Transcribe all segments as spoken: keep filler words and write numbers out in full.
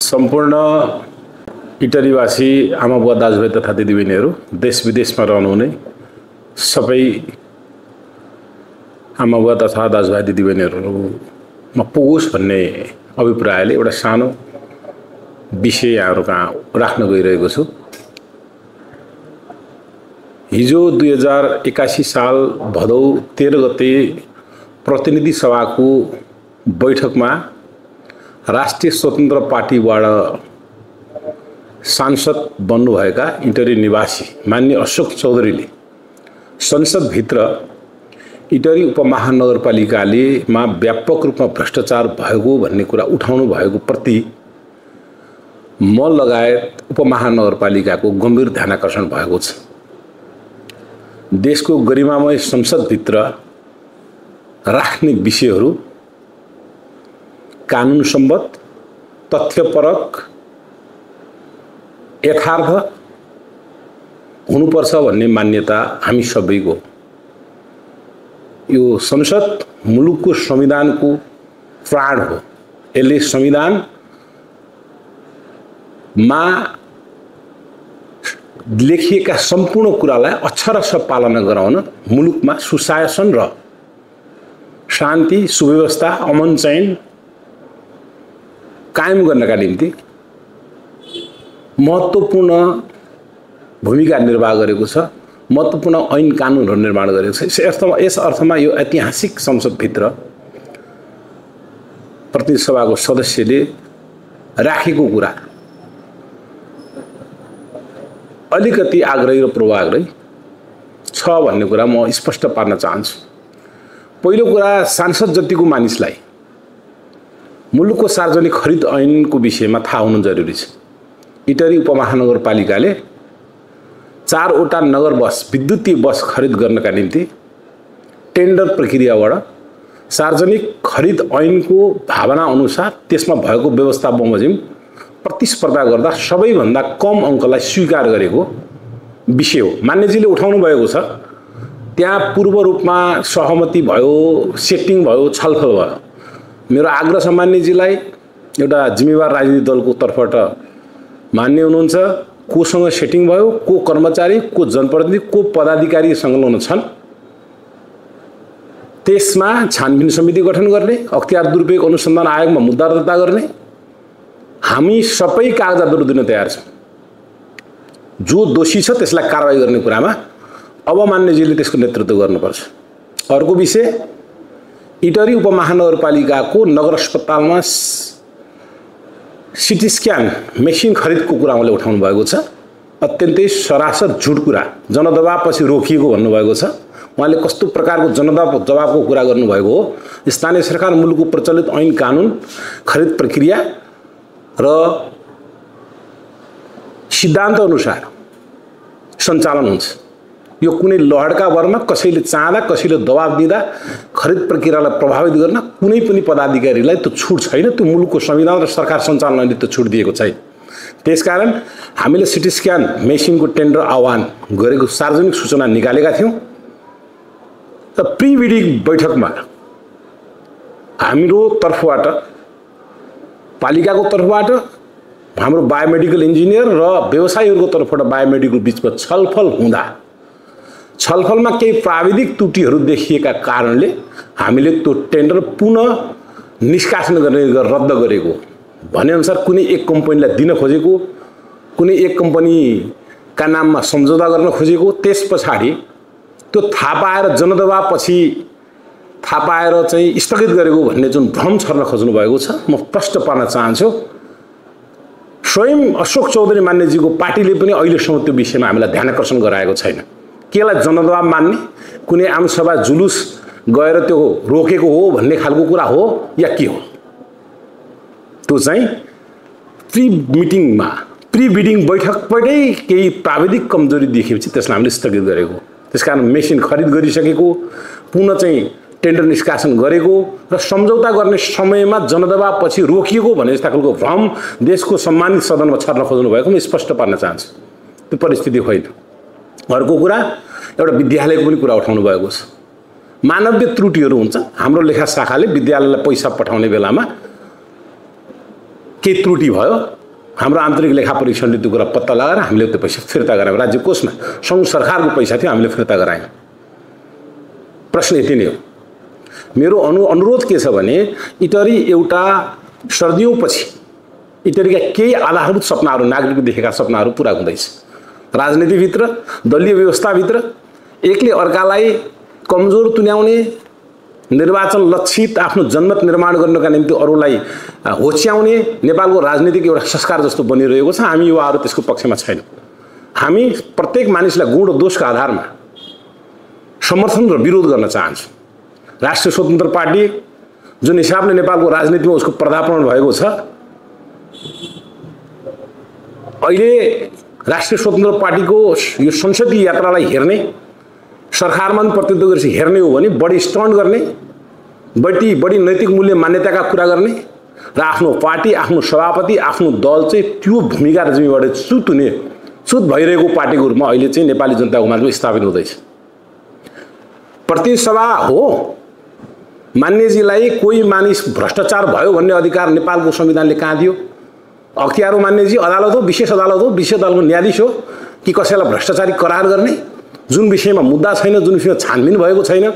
सम्पूर्ण इटरीवासी आमा बुवा दाजुभाइ तथा दिदीबहिनीहरू देश विदेशमा रहनुहुने सबै आमा बुवा तथा दाजुभाइ दिदीबहिनीहरूमा पुगोस् भन्ने अभिप्रायले एउटा सानो विषय यहाँहरू कहाँ राख्न गइरहेको छु। हिजो दुई हजार एकासी साल भदौ तेह्र गते प्रतिनिधि सभाको बैठकमा राष्ट्रिय स्वतन्त्र पार्टीबाट सांसद बन्नुभएका इटरी निवासी माननीय अशोक चौधरीले संसदभित्र इटरी उपमहानगरपालिकाले मा व्यापक रूपमा भ्रष्टाचार भएको भन्ने कुरा उठाउनु भएको प्रति म लगायत उपमहानगरपालिकाको गम्भीर ध्यानाकर्षण भएको छ। देशको गरिमामय संसदभित्र राख्ने विषयहरू कानुन सम्बद्ध, तथ्यपरक, यथार्थ हुनुपर्छ भन्ने मान्यता हामी सबैको। यो संसद मुलुकको संविधानको प्राण हो। यसले संविधानमा लेखिएका सम्पूर्ण कुरालाई अक्षरशः पालना गराउन मुलुकमा सुशासन र शान्ति, सुव्यवस्था, अमन चैन कायम गर्नका निम्ति महत्त्वपूर्ण भूमिका निर्वाह गरेको छ। महत्त्वपूर्ण ऐन कानुनहरू निर्माण गरेको छ। यस अर्थमा यस अर्थमा यो ऐतिहासिक संसदभित्र प्रतिनिधि सभाको सदस्यले राखेको कुरा अलिकति आग्रही र पूर्वाग्रही छ भन्ने कुरा म स्पष्ट पार्न चाहन्छु। पहिलो कुरा, सांसद जतिको मानिसलाई मुलुकको सार्वजनिक खरिद ऐनको विषयमा थाहा हुनु जरुरी छ। इटरी उपमहानगरपालिकाले चारवटा नगर बस, विद्युतीय बस खरिद गर्नका निम्ति टेन्डर प्रक्रियाबाट सार्वजनिक खरिद ऐनको भावना अनुसार त्यसमा भएको व्यवस्था बमोजिम प्रतिस्पर्धा गर्दा सबैभन्दा कम अङ्कलाई स्वीकार गरेको विषय हो। मान्यजीले उठाउनु भएको छ। त्यहाँ पूर्व रूपमा सहमति भयो, सेटिङ भयो, छलफल भयो। मेरो आग्रह छ मान्यजीलाई, एउटा जिम्मेवार राजनीतिक दलको तर्फबाट मान्य हुनुहुन्छ, कोसँग सेटिङ भयो, को कर्मचारी, को जनप्रतिनिधि, को पदाधिकारी संलग्न छन्, त्यसमा छानबिन समिति गठन गर्ने, अख्तियार दुरुपयोग अनुसन्धान आयोगमा मुद्दा दर्ता गर्ने। हामी सबै कागजातहरू दिन तयार छौँ। जो दोषी छ त्यसलाई कारबाही गर्ने कुरामा अब मान्यजीले त्यसको नेतृत्व गर्नुपर्छ। अर्को विषय, इटरी उपमहानगरपालिकाको नगर अस्पतालमा सिटी स्क्यान मेसिन खरिदको कुरा उहाँले उठाउनु भएको छ। अत्यन्तै सरासर झुट कुरा, जनदबावपछि रोकिएको भन्नुभएको छ। उहाँले कस्तो प्रकारको जनदबाव जवाबको कुरा गर्नुभएको हो? स्थानीय सरकार मुलुकको प्रचलित ऐन कानुन, खरिद प्रक्रिया र सिद्धान्त अनुसार सञ्चालन हुन्छ। यो कुनै लहडका वरमा कसैले चाहँदा, कसैले दबाब दिँदा खरिद प्रक्रियालाई प्रभावित गर्न कुनै पनि पदाधिकारीलाई त्यो छुट छैन। त्यो मुलुकको संविधान र सरकार सञ्चालनले त्यो छुट दिएको छैन। त्यसकारण हामीले सिटी स्क्यान मेसिनको टेन्डर आह्वान गरेको सार्वजनिक सूचना निकालेका थियौँ र प्री बिडिङ बैठकमा हाम्रो तर्फबाट, पालिकाको तर्फबाट, हाम्रो बायोमेडिकल इन्जिनियर र व्यवसायीहरूको तर्फबाट बायोमेडिकल बिचमा छलफल हुँदा छलफलमा केही प्राविधिक त्रुटिहरू देखिएका कारणले हामीले त्यो टेन्डर पुनः निष्कासन गर्ने रद्द गरेको। भनेअनुसार कुनै एक कम्पनीलाई दिन खोजेको, कुनै एक कम्पनीका नाममा सम्झौता गर्न खोजेको, त्यस पछाडि त्यो थाहा पाएर जनदबावपछि थाहा पाएर चाहिँ स्थगित गरेको भन्ने जुन भ्रम छर्न खोज्नु भएको छ, म प्रश्न पार्न चाहन्छु। स्वयं अशोक चौधरी मान्यजीको पार्टीले पनि अहिलेसम्म त्यो विषयमा हामीलाई ध्यानाकर्षण गराएको छैन। केलाई जनदबाव मान्ने, कुनै आमसभा जुलुस गएर त्यो रोकेको हो भन्ने खालको कुरा हो या के हो? त्यो चाहिँ प्री मिटिङमा, प्री बिडिङ बैठकबाटै केही प्राविधिक कमजोरी देखेपछि त्यसलाई हामीले स्थगित गरेको। त्यसकारण मेसिन खरिद गरिसकेको, पुनः चाहिँ टेन्डर निष्कासन गरेको र सम्झौता गर्ने समयमा जनदबावपछि रोकिएको भन्ने जस्ता खालको भ्रम देशको सम्मानित सदनमा छर्न खोज्नु भएको म स्पष्ट पार्न चाहन्छु। त्यो परिस्थिति होइन। अर्को कुरा, एउटा विद्यालयको पनि कुरा उठाउनु भएको छ। मानवीय त्रुटिहरू हुन्छ। हाम्रो लेखा शाखाले विद्यालयलाई पैसा पठाउने बेलामा केही त्रुटि भयो, हाम्रो आन्तरिक लेखा परीक्षणले त्यो कुरा पत्ता लगाएर हामीले त्यो पैसा फिर्ता गरायौँ राज्य कोषमा सङ्घ सरकारको पैसा थियो हामीले फिर्ता गरायौँ प्रश्न यति नै हो मेरो अनु अनुरोध के छ भने इटरी एउटा सर्दियौँपछि इटरीका केही आधारभूत सपनाहरू नागरिकले देखेका सपनाहरू पुरा हुँदैछ राजनीतिभित्र दलीय व्यवस्थाभित्र एकले अर्कालाई कमजोर तुल्याउने निर्वाचन लक्षित आफ्नो जनमत निर्माण गर्नका निम्ति अरूलाई होच्याउने नेपालको राजनीतिक एउटा संस्कार जस्तो बनिरहेको छ हामी युवाहरू त्यसको पक्षमा छैनौँ हामी प्रत्येक मानिसलाई गुण र दोषका आधारमा समर्थन र विरोध गर्न चाहन्छौँ राष्ट्रिय स्वतन्त्र पार्टी जुन हिसाबले नेपालको राजनीतिमा उसको पर्दापण भएको छ अहिले राष्ट्रिय स्वतन्त्र पार्टीको यो संसदीय यात्रालाई हेर्ने सरकारमा पनि प्रतिनिधित्व गरेपछि हेर्ने हो भने बढी स्टन्ट गर्ने बढी बढी नैतिक मूल्य मान्यताका कुरा गर्ने र आफ्नो पार्टी आफ्नो सभापति आफ्नो दल चाहिँ त्यो भूमिका र जिम्मेवारी च्युत हुने च्युत भइरहेको पार्टीको रूपमा अहिले चाहिँ नेपाली जनताको माझमा स्थापित हुँदैछ प्रतिनिधि सभा हो मान्यजीलाई कोही मानिस भ्रष्टाचार भयो भन्ने अधिकार नेपालको संविधानले कहाँ दियो अख्तियार हो मान्यजी अदालत हो विशेष अदालत हो विशेष अदालतको न्यायाधीश हो कि कसैलाई भ्रष्टाचारी करार गर्ने जुन विषयमा मुद्दा छैन जुन विषयमा छानबिन भएको छैन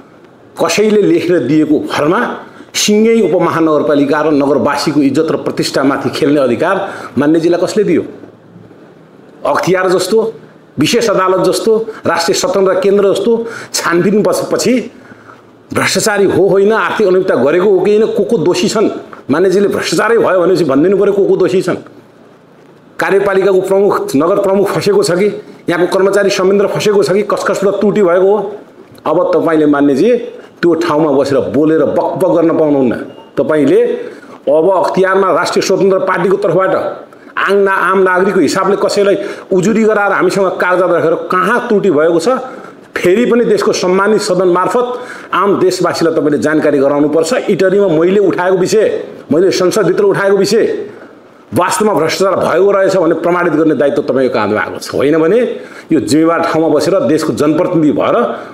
कसैले लेखेर दिएको घरमा सिङ्गै उपमहानगरपालिका र नगरवासीको इज्जत र प्रतिष्ठामाथि खेल्ने अधिकार मान्यजीलाई कसले दियो अख्तियार जस्तो विशेष अदालत जस्तो राष्ट्रिय स्वतन्त्र केन्द्र जस्तो छानबिन पछि भ्रष्टाचारी हो होइन आर्थिक अनियमितता गरेको हो कि होइन को को दोषी छन् मान्यजीले भ्रष्टाचारै भयो भनेपछि भनिदिनु पऱ्यो को को दोषी छन् कार्यपालिकाको प्रमुख नगर प्रमुख फसेको छ कि यहाँको कर्मचारी संयन्त्र फसेको छ कि कस कसबाट त्रुटि भएको हो अब तपाईँले मान्यजी त्यो ठाउँमा बसेर बोलेर बकबक गर्न पाउनुहुन्न तपाईँले अब अख्तियारमा राष्ट्रिय स्वतन्त्र पार्टीको तर्फबाट आङ ना आम नागरिकको हिसाबले कसैलाई उजुरी गराएर हामीसँग कागजात राखेर कहाँ त्रुटि भएको छ फेरि पनि देशको सम्मानित सदन मार्फत आम देशवासीलाई तपाईँले जानकारी गराउनुपर्छ इटरीमा मैले उठाएको विषय मैले संसदभित्र उठाएको विषय वास्तवमा भ्रष्टाचार भएको रहेछ भने प्रमाणित गर्ने दायित्व तपाईँको काँधमा आएको छ होइन भने यो जिम्मेवार ठाउँमा बसेर देशको जनप्रतिनिधि भएर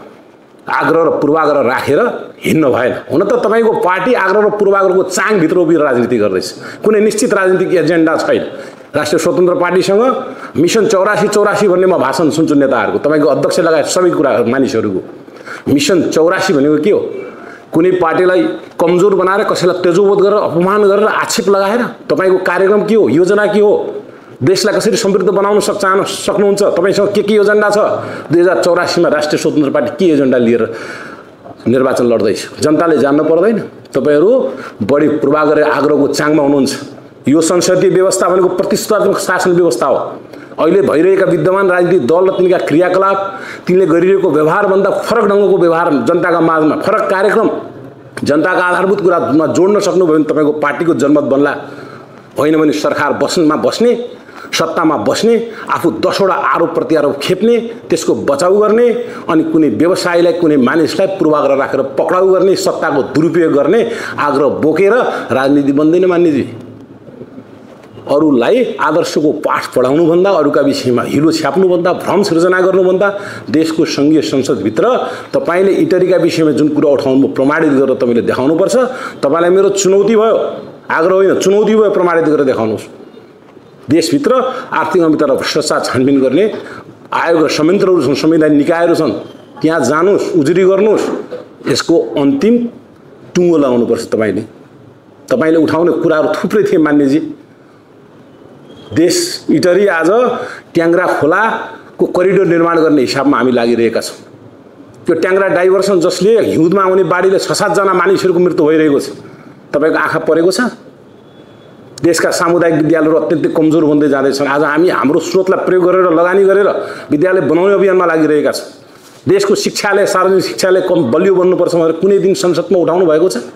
आग्रह र पूर्वाग्रह राखेर हिँड्नु भएन हुन त तपाईँको पार्टी आग्रह र पूर्वाग्रहको चाङभित्र उभिएर राजनीति गर्दैछ कुनै निश्चित राजनीतिक एजेन्डा छैन राष्ट्रिय स्वतन्त्र पार्टीसँग मिसन चौरासी चौरासी भन्ने म भाषण सुन्छु नेताहरूको तपाईँको अध्यक्ष लगायत सबै कुरा मानिसहरूको मिसन चौरासी भनेको के हो कुनै पार्टीलाई कमजोर बनाएर कसैलाई तेजोवध गरेर अपमान गरेर आक्षेप लगाएर तपाईँको कार्यक्रम के हो योजना के हो देशलाई कसरी समृद्ध बनाउन सक् चाहन सक्नुहुन्छ तपाईँसँग के के एजेन्डा छ दुई हजार चौरासीमा राष्ट्रिय स्वतन्त्र पार्टी के एजेन्डा लिएर निर्वाचन लड्दैछ जनताले जान्न पर्दैन तपाईँहरू बढी पूर्वाग्रह आग्रहको चाङमा हुनुहुन्छ यो संसदीय व्यवस्था भनेको प्रतिस्पर्धात्मक शासन व्यवस्था हो अहिले भइरहेका विद्यमान राजनीतिक दल र तिनका क्रियाकलाप तिनले गरिरहेको व्यवहारभन्दा फरक ढङ्गको व्यवहार जनताका माझमा फरक कार्यक्रम जनताका आधारभूत कुरामा जोड्न सक्नुभयो भने तपाईँको पार्टीको जनमत बन्ला होइन भने सरकार बस्नमा बस्ने सत्तामा बस्ने आफू दसवटा आरोप प्रत्यारोप खेप्ने त्यसको बचाउ गर्ने अनि कुनै व्यवसायीलाई कुनै मानिसलाई पूर्वाग्रह राखेर पक्राउ गर्ने सत्ताको दुरुपयोग गर्ने आग्रह बोकेर राजनीति बन्दैन मान्यजी अरूलाई आदर्शको पाठ पढाउनुभन्दा अरूका विषयमा हिलो छ्याप्नुभन्दा भ्रम सृजना गर्नुभन्दा देशको सङ्घीय संसदभित्र तपाईँले इटरीका विषयमा जुन कुरा उठाउनु प्रमाणित गरेर तपाईँले देखाउनुपर्छ तपाईँलाई मेरो चुनौती भयो आग्रह होइन चुनौती भयो प्रमाणित गरेर देखाउनुहोस् देशभित्र आर्थिक अनियमितता र भ्रष्टाचार छानबिन गर्ने आयोग र संयन्त्रहरू छन् संवैधानिक निकायहरू छन् त्यहाँ जानुहोस् उजुरी गर्नुहोस् यसको अन्तिम टुङ्गो लगाउनुपर्छ तपाईँले तपाईँले उठाउने कुराहरू थुप्रै थिए मान्यजी देश इटरी आज ट्याङ्ग्रा खोलाको करिडोर निर्माण गर्ने हिसाबमा हामी लागिरहेका छौँ त्यो ट्याङ्ग्रा डाइभर्सन जसले हिउँदमा आउने बाढीले छ सातजना मानिसहरूको मृत्यु भइरहेको छ तपाईँको आँखा परेको छ देशका सामुदायिक विद्यालयहरू अत्यन्तै कमजोर हुँदै जाँदैछन् आज हामी हाम्रो स्रोतलाई प्रयोग गरेर लगानी गरेर विद्यालय बनाउने अभियानमा लागिरहेका छौँ देशको शिक्षालय सार्वजनिक शिक्षालय कम बलियो बन्नुपर्छ भनेर कुनै दिन संसदमा उठाउनु भएको छ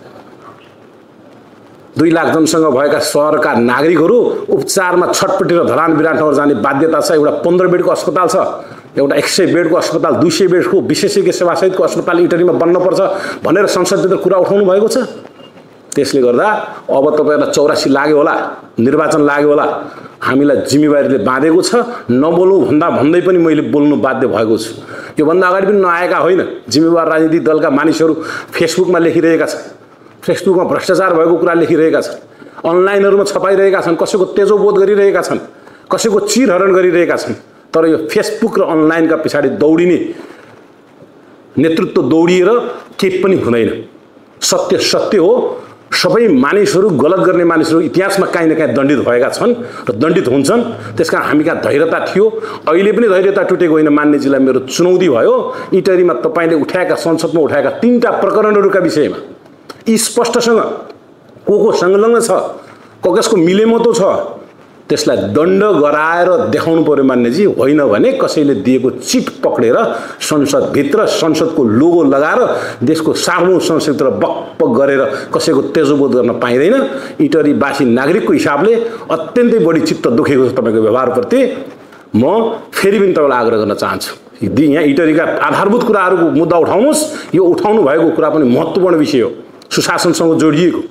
दुई लाख जनसँग भएका सहरका नागरिकहरू उपचारमा छटपटेर धरान विराटनगर जाने बाध्यता छ एउटा पन्ध्र बेडको अस्पताल छ एउटा एक सय बेडको अस्पताल दुई सय बेडको विशेषज्ञ सेवासहितको अस्पताल इटरीमा बन्नुपर्छ भनेर संसदभित्र कुरा उठाउनु भएको छ त्यसले गर्दा अब तपाईँहरूलाई चौरासी लाग्यो होला निर्वाचन लाग्यो होला हामीलाई जिम्मेवारीले बाँधेको छ नबोलौँ भन्दा भन्दै पनि मैले बोल्नु बाध्य भएको छु योभन्दा अगाडि पनि नआएका होइन जिम्मेवार राजनीतिक दलका मानिसहरू फेसबुकमा लेखिरहेका छन् फेसबुकमा भ्रष्टाचार भएको कुरा लेखिरहेका छन् अनलाइनहरुमा छपाइरहेका छन्, कसैको तेजोबोध गरिरहेका छन्, कसैको चिरहरण गरिरहेका छन्। तर यो फेसबुक र अनलाइनका पछाडि दौडिने नेतृत्व दौडिएर केही पनि हुँदैन। सत्य सत्य हो। सबै मानिसहरू, गलत गर्ने मानिसहरू इतिहासमा काहीँ न काहीँ दण्डित भएका छन् र दण्डित हुन्छन्। त्यसकारण हामी कहाँ धैर्यता थियो, अहिले पनि धैर्यता टुटेको होइन मान्यजीलाई मेरो चुनौती भयो। इटरीमा तपाईँले उठाएका, संसदमा उठाएका तीनटा प्रकरणहरूका विषयमा स्पष्टसँग को को संलग्न छ, को कसको मिलेमतो छ, त्यसलाई दण्ड गराएर देखाउनु पर्यो मान्यजी। होइन भने कसैले दिएको चिट पक्रेर संसदभित्र संसदको लोगो लगाएर देशको सार्वभौम संसदभित्र बकबक गरेर कसैको तेजोबोध गर्न पाइँदैन। इटरीवासी नागरिकको हिसाबले अत्यन्तै बढी चित्त दुखेको छ तपाईँको व्यवहारप्रति। म फेरि पनि तपाईँलाई आग्रह गर्न चाहन्छु, यहाँ इटरीका आधारभूत कुराहरूको मुद्दा उठाउनुहोस्। यो उठाउनु भएको कुरा पनि महत्त्वपूर्ण विषय हो, सुशासनसँग जोडिएको,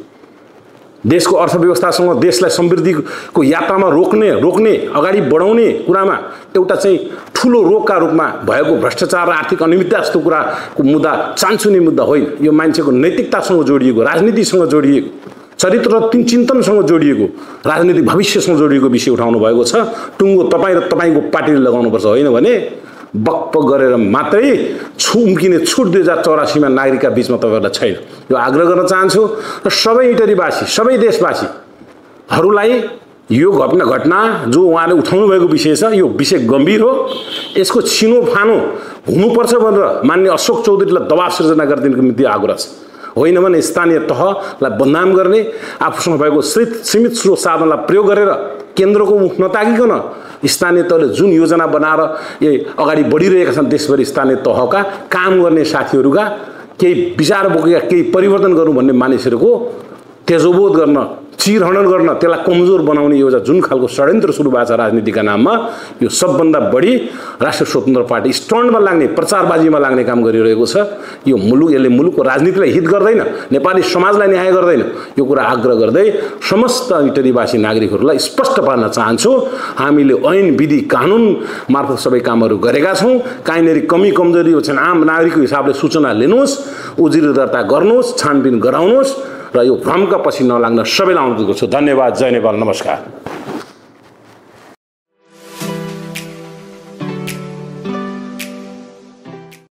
देशको अर्थव्यवस्थासँग देशलाई समृद्धिको यात्रामा रोक्ने रोक्ने अगाडि बढाउने कुरामा एउटा चाहिँ ठुलो रोगका रूपमा भएको भ्रष्टाचार र आर्थिक अनियमितता जस्तो कुराको मुद्दा चान्चुने मुद्दा होइन। यो मान्छेको नैतिकतासँग जोडिएको, राजनीतिसँग जोडिएको, चरित्र र चिन्तनसँग जोडिएको, राजनीतिक भविष्यसँग जोडिएको विषय उठाउनु भएको छ। टुङ्गो तपाईँ र तपाईँको पार्टीले लगाउनुपर्छ, होइन भने बकबक गरेर मात्रै छुम्किने छुट दुई हजार चौरासीमा नागरिकका बिचमा तपाईँहरूलाई छैन। यो आग्रह गर्न चाहन्छु र सबै इटरीवासी, सबै देशवासीहरूलाई यो घटना घटना जो उहाँले उठाउनु भएको विषय छ, यो विषय गम्भीर हो। यसको छिनोफानो हुनुपर्छ भनेर मान्य अशोक चौधरीलाई दबाब सृजना गरिदिनुको निम्ति आग्रह छ। होइन भने स्थानीय तहलाई बदनाम गर्ने, आफूसँग भएको सीमित स्रोत साधनलाई प्रयोग गरेर केन्द्रको मुख नताकिकन स्थानीय तहले जुन योजना बनाएर यही अगाडि बढिरहेका छन् देशभरि स्थानीय तहका काम गर्ने साथीहरूका केही विचार बोकेका केही परिवर्तन गर्नु भन्ने मानिसहरूको तेजोबोध गर्न, चिरहरण गर्न, त्यसलाई कमजोर बनाउने एउटा जुन खालको षड्यन्त्र सुरु भएको छ राजनीतिका नाममा, यो सबभन्दा बढी राष्ट्रिय स्वतन्त्र पार्टी स्टन्डमा लाग्ने, प्रचारबाजीमा लाग्ने काम गरिरहेको छ। यो मुलुक, यसले मुलुकको राजनीतिलाई हित गर्दैन, नेपाली समाजलाई न्याय गर्दैन। यो कुरा आग्रह गर्दै समस्त इटरीवासी नागरिकहरूलाई स्पष्ट पार्न चाहन्छु, हामीले ऐन विधि कानुन मार्फत सबै कामहरू गरेका छौँ। कहीँनिर कमी कमजोरी छन् आम नागरिकको हिसाबले सूचना लिनुहोस्, उजुरी दर्ता गर्नुहोस्, छानबिन गराउनुहोस् र यो भ्रमका पछि नलाग्न सबैलाई अनुरोध गर्छु। धन्यवाद। जय नेपाल। नमस्कार।